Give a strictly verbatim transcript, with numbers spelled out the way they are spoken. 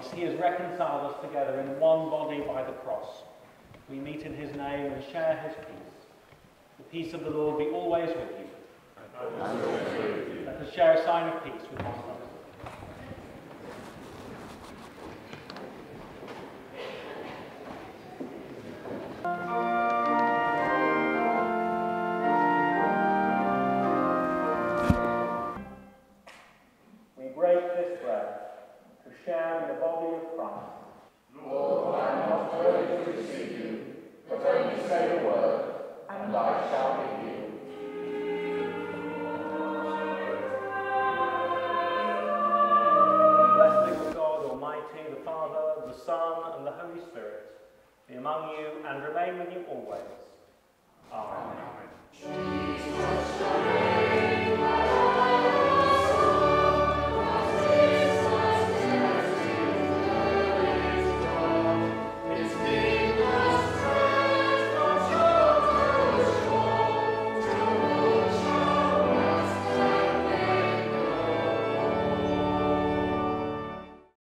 peace. He has reconciled us together in one body by the cross. We meet in his name and share his peace. The peace of the Lord be always with you. And also with you. Let us share a sign of peace with one another. We break this bread to share in the body of Christ. Lord, I am not worthy to receive you, but only say the word, and I shall be healed. The blessing of God Almighty, the Father, the Son, and the Holy Spirit be among you and remain with you always. Amen. Jesus.